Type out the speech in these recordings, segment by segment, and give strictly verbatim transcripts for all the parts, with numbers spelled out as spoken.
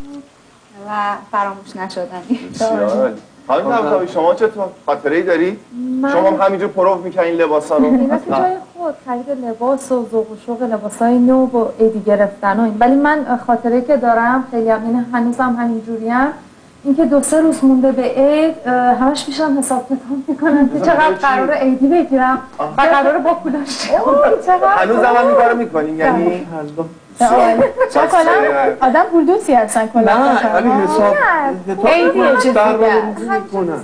بود و فراموش نشدنی. بسیار خانم طباطبایی شما چطور؟ خاطره‌ای داری؟ من... شما هم همینجور پرو میکنین این لباسا رو؟ اینا که جای خود خرید لباس و ذوق و شوق لباسای نو و ایدی گرفتن و این، ولی من خاطره‌ای که دارم خیلی هم هنوزم همینجوریم، اینکه دو سه روز مونده به عید همش میشم حساب کتاب میکنم که چقدر قرار عیدی بگیرم و قرار با پولاش چقدر هنوز هم این کارو میکنین یعنی چرا کلا آدم پول دوستی هستن کلا نه ولی حساب عیدی یه چیزی میکنن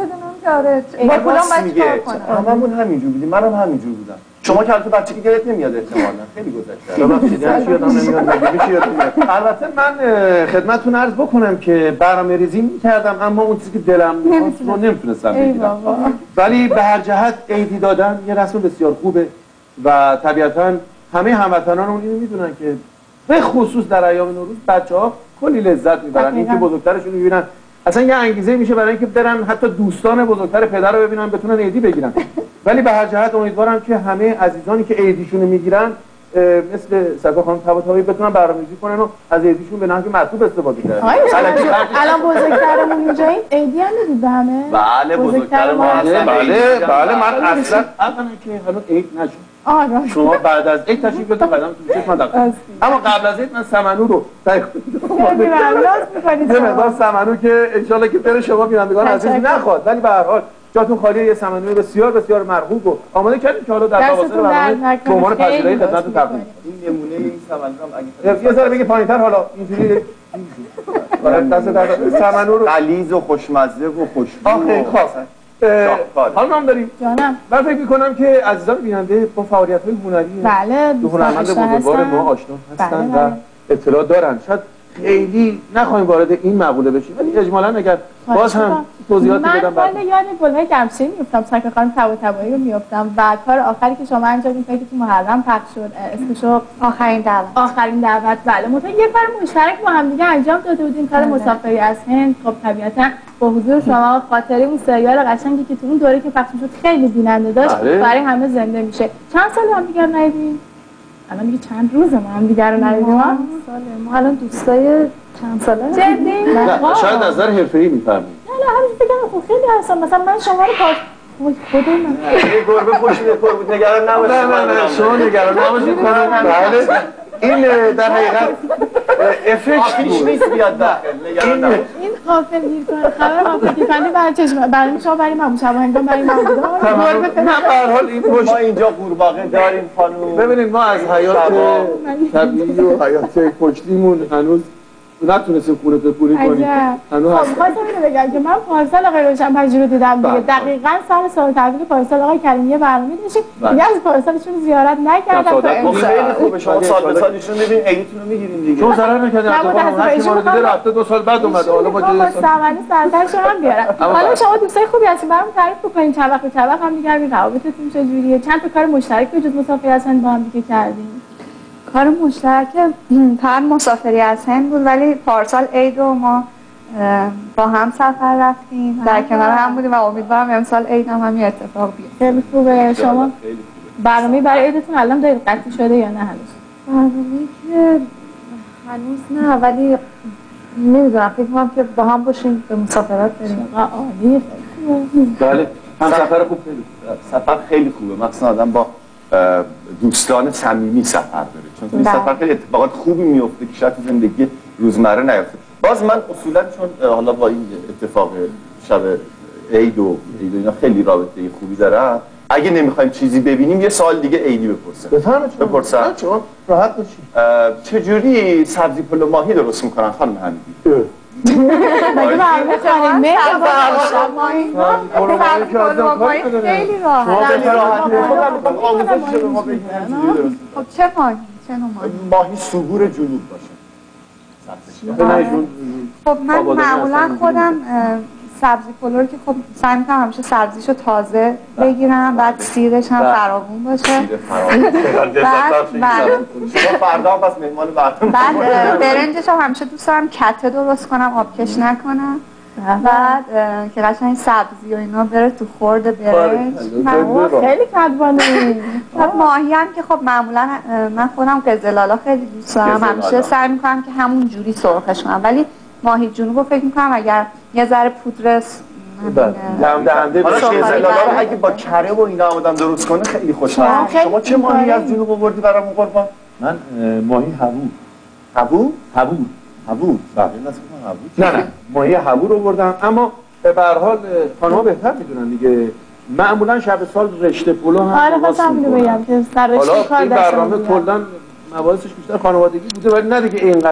با پولام باید چیکار کنم. هممون همینجور بودیم، منم همینجور بودم. شما که البته بچگی گرت نمیاد احتمالاً، خیلی گذشته. ببخشید هیچ یادم نمیاد، میشه یادم میاد. البته من خدمتتون عرض بکنم که برنامه‌ریزی می‌کردم اما اون چیزی که دلم می‌خواست رو نمیتونستم بگیرم. ولی به هر جهت عیدی دادن یه رسم بسیار خوبه و طبیعتاً همه هموطنان اینو میدونن که به خصوص در ایام نوروز بچه‌ها کلی لذت میبرن، اینکه بزرگترشون میبینن اصلا یه انگیزه میشه برای اینکه برن حتی دوستان بزرگتر پدر رو ببینن بتونن عیدی بگیرن. ولی به هر جهت امیدوارم که همه عزیزانی که عیدیشون میگیرن مثل سکا خانم طباطبایی بتونن برنامه‌ریزی کنن و از عیدیشون به نحو مطلوب استفاده کنن. الان بزرگترمون اینجایی عیدی هم میدید به همه؟ بله بزرگترمون هستن. بله بله من اصلا اولا که هنوز عید نشد. آره شما بعد از عید تشریف بیارید قدم تو چشم من. اما قبل از عید من سمنو رو سعی کنید. خیلی ممنون می‌کنید. یه مقدار سمنو که ان شاءالله که بر شما بینندگان عزیز نخواد، ولی به هر حال جاتون خالیه. یه سمنو بسیار بسیار مرغوب و آماده کردیم که حالا در فواصل برنامه به عنوان پذیرایی خدمتتون تقدیم. این نمونه این سمنو هم اگه یه ذره بگی پایین‌تر حالا اینجوری دست در سمنو رو غلیظ و خوشمزه و خوشبو. آخه خاص حالا هم داریم. جانم. من فکر می‌کنم که عزیزان بیننده با فعالیت‌های هنری بله دو هنرمند بزرگوار ما آشنا هستن و اطلاع دارن. شاید خیلی نخواهیم وارد این مقوله بشیم ولی اجمالاً اگر باز هم توضیحاتی بدم بعد من یاد گل‌های دمشقی میافتم، سکا خانم طباطبایی رو میافتم و کار آخری که شما انجام دادید که تو محرم پخش شد اسمشو آخرین دعوت. آخرین دعوت. بله متأ یه کار مشترک با هم دیگه انجام داده بودیم، کار مسافری از هند. خب طبیعتاً با حضور شما خاطره اون سریال قشنگی که تو اون دوره که پخش شد خیلی بیننده داشت برای همه زنده میشه. چند سال هم دیگه ندیدیم؟ الان دیگه چند روزه ما هم دیگه رو ندیدیم. ساله ما الان دوستای چند ساله جدی؟ نه شاید از نظر حرفه‌ای میفرمایید. نه همین بگم خب خیلی هستم، مثلا من شما رو پاس خودم من یه گربه خوشیده پر بود نگران نباشید. نه نه نه شما نگران نباشید. بله این در حقیقت افکت بود. نیست بیاد داخل نگران نباشید. این غافل گیر کنه خبر غافل گیر کنه برای چشم برای شما برای ما شب هنگام برای ما بوده. نه به هر حال این پشت ما اینجا قورباغه داریم خانم. ببینید ما از حیات طبیعی و حیات پشتیمون هنوز نتونستیم خونه به پولی کنیم. هنوز هست. خب خواستم اینو بگم که من پارسال آقای روشن‌پژوهی رو دیدم دیگه. دقیقاً سال سال تحویل پارسال آقای کریمی برنامه داشتیم. دیگه از پارسالشون زیارت نکردم. خیلی خوبه شما سال به سالشون ببین عیدتون رو میگیرین دیگه. چون ضرر نکردین. هر کی ما رو دیده رفته دو سال بعد اومده. حالا با جای سامانی سرترش هم بیارم. حالا شما دوستای خوبی هستین برام تعریف بکنین چند وقت چند وقت هم دیگه این روابطتون چجوریه؟ چند تا کار مشترک به جز مسافری از هند با هم دیگه کردین؟ کار مشترک فقط مسافری از هند بود ولی پارسال عید و ما با هم سفر رفتیم در کنار هم بودیم و امیدوارم امسال عید هم همین اتفاق بیفته. خیلی خوبه. شما برنامه برای عیدتون الان دارید قطعی شده یا نه هنوز؟ برنامه‌ای که هنوز نه ولی نمیدونم فکر کنم که با هم باشیم به مسافرت بریم. عالیه. بله هم سفر خوب خیلی سفر خیلی خوبه مثلا آدم با دوستان صمیمی سفر بره چون این سفر خیلی اتفاقات خوبی میفته که شاید زندگی روزمره نیفته. باز من اصولا چون حالا با این اتفاق شب عید و عید و اینا خیلی رابطه خوبی دارم اگه نمیخوایم چیزی ببینیم یه سوال دیگه عیدی بپرسم. بفرمایید. بپرسم. چون راحت باشید. چجوری سبزی پلو ماهی درست میکنن خانم حمیدی؟ مگه برنامه خانم مهر ماهی خیلی راحت. خب چه ماهی؟ چه نوع ماهی؟ ماهی سوبور جنوب باشه. خب من معمولا خودم سبزی پلو رو که خب سعی می‌کنم همیشه سبزیشو تازه بگیرم بعد سیرش هم فراوون باشه. بعد فردا پس مهمان بعد بعد برنجش هم همیشه دوست دارم کته درست کنم آبکش نکنم بعد که قشنگ سبزی و اینا بره تو خورده برنج. خیلی کدبانه. ماهی هم که خب معمولا من خودم قزلالا خیلی دوست دارم، همیشه سعی میکنم که همون جوری سرخش کنم، ولی ماهی جنوب رو فکر میکنم اگر یه ذره پودر دم دهنده حالا قزلالا رو اگه با کره و اینا آدم درست کنه خیلی خوشمزه. شما چه ماهی از جنوب آوردی برامون قربان؟ من ماهی هوور. هوور؟ هوور. هوور. بله. نه نه ماهی هوور رو بردم، اما به هر حال خانم‌ها بهتر میدونن دیگه. معمولا شب سال رشته پلو هم آره خواستم اینو بگم که سر رشته کار داشتم. حالا این برنامه کلا مباحثش بیشتر خانوادگی بوده ولی نه دیگه اینقدر